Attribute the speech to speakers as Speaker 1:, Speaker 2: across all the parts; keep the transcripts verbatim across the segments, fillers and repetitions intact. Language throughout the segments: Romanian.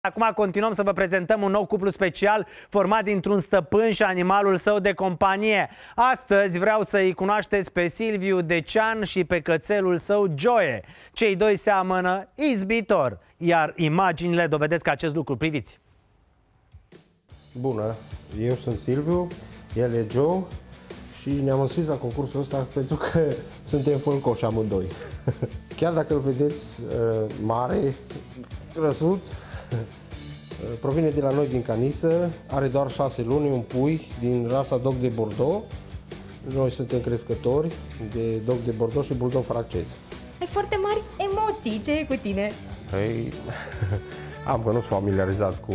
Speaker 1: Acum continuăm să vă prezentăm un nou cuplu special format dintr-un stăpân și animalul său de companie. Astăzi vreau să-i cunoașteți pe Silviu Decean și pe cățelul său Joe. Cei doi seamănă izbitor, iar imaginile dovedesc acest lucru. Priviți!
Speaker 2: Bună, eu sunt Silviu, el e Joe și ne-am înscris la concursul ăsta pentru că suntem fălcoși amândoi. Chiar dacă îl vedeți mare, răsuț, provine de la noi din Canisă, are doar șase luni, un pui din rasa Dog de Bordeaux. Noi suntem crescători de Dog de Bordeaux și Bulldog francez.
Speaker 3: Ai foarte mari emoții, ce e cu tine?
Speaker 2: Păi, am că nu sunt familiarizat cu,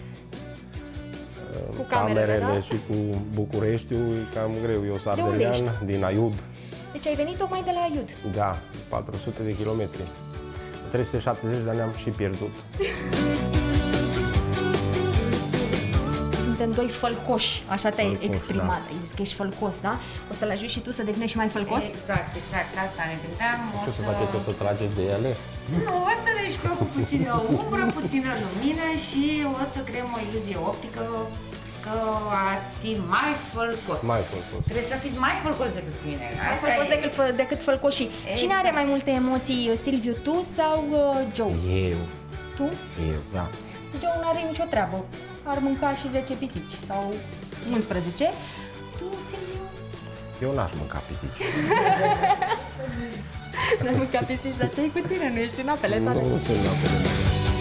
Speaker 3: cu camerele,
Speaker 2: camerele
Speaker 3: da?
Speaker 2: și cu Bucureștiul, e cam greu. Eu sunt ardelean, din Aiud.
Speaker 3: Deci ai venit tocmai de la Aiud?
Speaker 2: Da, patru sute de kilometri. trei sute șaptezeci de ani am și pierdut.
Speaker 3: Suntem doi fălcoși, așa te-ai
Speaker 2: Fălcoși,
Speaker 3: exprimat.
Speaker 2: da.
Speaker 3: Ai zis că ești fălcos, da? O să-l ajut și tu să devenești mai fălcos?
Speaker 4: Exact, exact, asta ne gândeam.
Speaker 2: Ce o să faceți? O să trageți de ele?
Speaker 4: Nu, o să le jucăm cu puțină umbră, puțină lumină și o să creăm o iluzie optică că ați fi mai fălcos.
Speaker 2: Mai fălcos.
Speaker 4: Trebuie să fiți mai fălcos decât mine.
Speaker 3: Mai fălcos decât, fă- decât fălcoșii.
Speaker 4: Exact.
Speaker 3: Cine are mai multe emoții, Silviu, tu sau uh, Joe?
Speaker 2: Eu.
Speaker 3: Tu?
Speaker 2: Eu, da.
Speaker 3: Joe nu are nicio treabă. Ar mânca și zece pisici sau unsprezece. Tu, Silviu?
Speaker 2: Eu n-aș mânca pisici.
Speaker 3: N-ai mâncat pisici, dar ce-i cu tine? Nu ești în apele tale?
Speaker 2: Nu sunt în apele mele.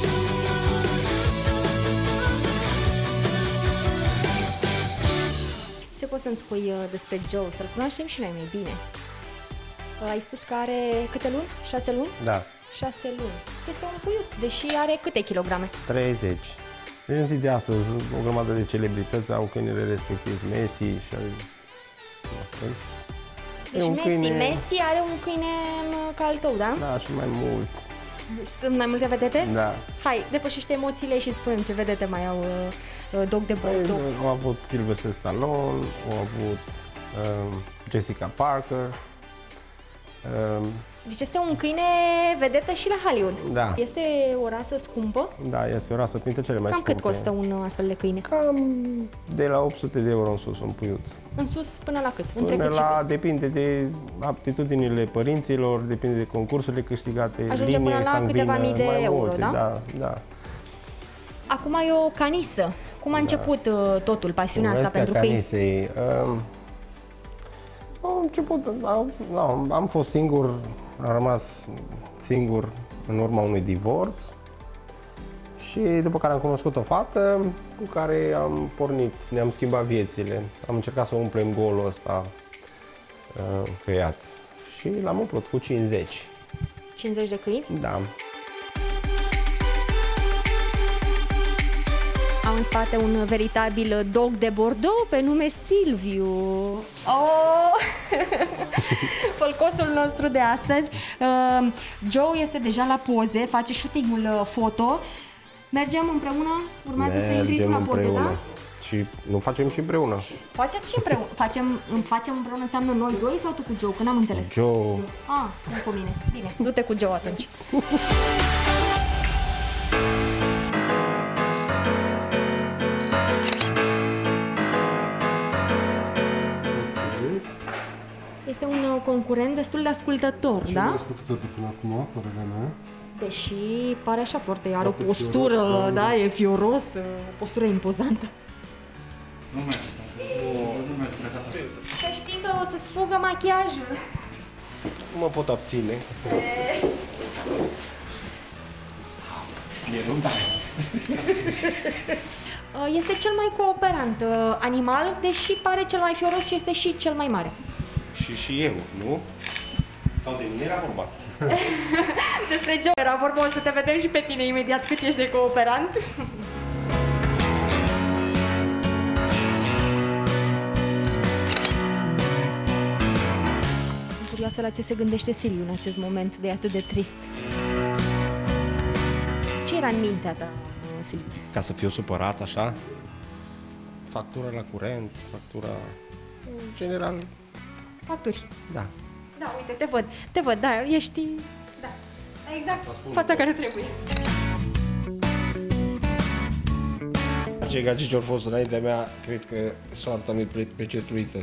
Speaker 3: Ce poți să-mi spui uh, despre Joe? Să-l cunoaștem și noi mai bine. Uh, ai spus că are câte luni? Șase luni?
Speaker 2: Da,
Speaker 3: Șase luni. Este un puiuț, deși are câte kilograme?
Speaker 2: treizeci. Deci în zi de astăzi, o grămadă de celebrități au câinele respectiv, Messi și...
Speaker 3: Deci Messi, Messi are un câine mă, ca al tău, da?
Speaker 2: Da, și mai mult.
Speaker 3: Sunt mai multe vedete?
Speaker 2: Da.
Speaker 3: Hai, depășește emoțiile și spune ce vedete mai au uh, uh, Dog de Bordeaux.
Speaker 2: Au avut Sylvester Stallone, au avut um, Jessica Parker. Um,
Speaker 3: Deci este un câine vedetă și la Hollywood.
Speaker 2: Da.
Speaker 3: Este o rasă scumpă?
Speaker 2: da, este o rasă printre cele mai
Speaker 3: Cam
Speaker 2: scumpe.
Speaker 3: cât costă un astfel de câine?
Speaker 2: Cam de la opt sute de euro în sus, un puiuț.
Speaker 3: În sus până la cât? Între
Speaker 2: Până
Speaker 3: cât și
Speaker 2: la,
Speaker 3: cât?
Speaker 2: depinde de aptitudinile părinților, depinde de concursurile câștigate,
Speaker 3: Ajunge
Speaker 2: linie
Speaker 3: până la
Speaker 2: sanguină,
Speaker 3: câteva mii de
Speaker 2: mai
Speaker 3: euro,
Speaker 2: multe,
Speaker 3: da?
Speaker 2: Da, da.
Speaker 3: Acum e o canisă. Cum a început uh, totul, pasiunea asta pentru câini?
Speaker 2: Canisei. Um, am început, am, am, am fost singur, am rămas singur în urma unui divorț și după care am cunoscut o fată cu care am pornit, ne-am schimbat viețile. Am încercat să umplem golul ăsta uh, creat și l-am umplut cu cincizeci.
Speaker 3: cincizeci de câini?
Speaker 2: Da.
Speaker 3: Am în spate un veritabil Dog de Bordeaux pe nume Silviu. Oh! Fălcosul nostru de astăzi. Uh, Joe este deja la poze, face shooting-ul uh, foto. Mergem împreună? Urmează să intri tu la poze,
Speaker 2: împreună.
Speaker 3: da?
Speaker 2: Și nu facem și împreună.
Speaker 3: Faceți și împreună. Facem, facem împreună înseamnă noi doi sau tu cu Joe? Că n-am înțeles.
Speaker 2: Joe.
Speaker 3: Ah, nu cu mine. Bine, du-te cu Joe atunci. Este un uh, concurent destul de ascultător,
Speaker 5: Cel
Speaker 3: da?
Speaker 5: mai ascultător de până acum, părerea mea.
Speaker 3: Deși pare așa foarte, are o
Speaker 5: Foarte
Speaker 3: postură,
Speaker 5: fioros,
Speaker 3: da, e fioros, o postură impozantă.
Speaker 6: Nu merge. Nu merge, gata.
Speaker 3: Să știi că o să-ți fugă machiajul.
Speaker 2: Nu mă pot abține.
Speaker 6: E răbdare.
Speaker 3: Uh, Este cel mai cooperant uh, animal, deși pare cel mai fioros și este și cel mai mare.
Speaker 2: Și și eu, nu? Sau de mine era vorba.
Speaker 3: Despre Joe era vorba, o să te vedem și pe tine imediat cât ești de cooperant. Sunt curioasă la ce se gândește Silviu în acest moment de atât de trist. Ce era în mintea ta, Silviu?
Speaker 2: Ca să fiu supărat așa, factura la curent, factura... În general,
Speaker 3: Facturi.
Speaker 2: da.
Speaker 3: Da, uite, te văd, te văd, da, ești... Da. Exact, fața care trebuie.
Speaker 2: face ca ce au fost înaintea mea, cred că soarta mi-e pecetuită.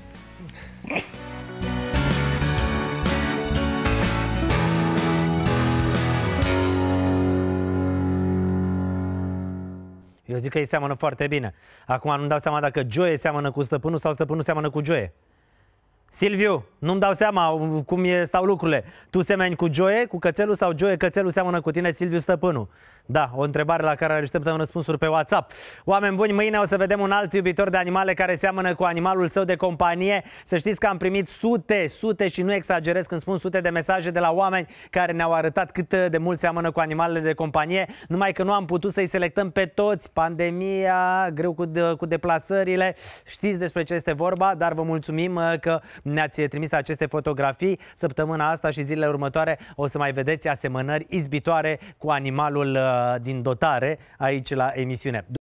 Speaker 1: Eu zic că îi seamănă foarte bine. Acum nu-mi dau seama dacă Joe seamănă cu stăpânul sau stăpânul seamănă cu Joe. Silviu, nu-mi dau seama cum e, stau lucrurile. Tu semeni cu Joe, cu cățelul, sau Joe, cățelul seamănă cu tine, Silviu, stăpânul? Da, o întrebare la care așteptăm răspunsuri pe WhatsApp. Oameni buni, mâine o să vedem un alt iubitor de animale care seamănă cu animalul său de companie. Să știți că am primit sute, sute și nu exagerez când spun sute de mesaje de la oameni care ne-au arătat cât de mult seamănă cu animalele de companie, numai că nu am putut să-i selectăm pe toți. Pandemia, greu cu, de, cu deplasările, știți despre ce este vorba, dar vă mulțumim că ne-ați trimis aceste fotografii. Săptămâna asta și zilele următoare o să mai vedeți asemănări izbitoare cu animalul din dotare aici la emisiune.